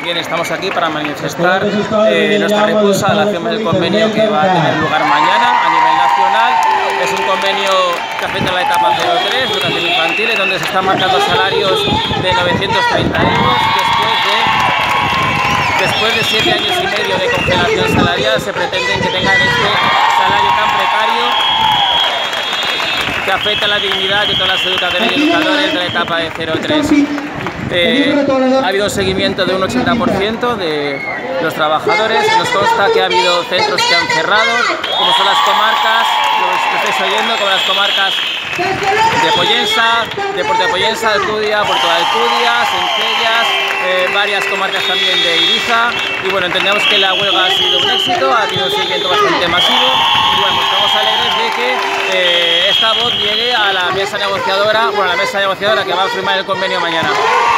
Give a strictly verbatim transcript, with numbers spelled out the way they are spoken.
Bien, estamos aquí para manifestar eh, nuestra repulsa a la acción del convenio que va a tener lugar mañana a nivel nacional. Es un convenio que afecta a la etapa cero tres, educación infantil, donde se están marcando salarios de novecientos treinta euros. Después de, después de siete años y medio de congelación salarial, se pretende que tengan este salario tan precario que afecta a la dignidad de todas las educadoras y educadores de la etapa de cero tres. Eh, ha habido un seguimiento de un ochenta por ciento de los trabajadores. Nos consta que ha habido centros que han cerrado, como son las comarcas, lo estáis oyendo, como las comarcas de Pollensa, de Puerto de Pollensa, Alcudia, Puerto de Alcudia, Sencelles, eh, varias comarcas también de Ibiza. Y bueno, entendemos que la huelga ha sido un éxito, ha tenido un seguimiento bastante masivo. Y bueno, pues estamos alegres de que eh, esta voz llegue a la mesa negociadora, bueno, a la mesa negociadora que va a firmar el convenio mañana.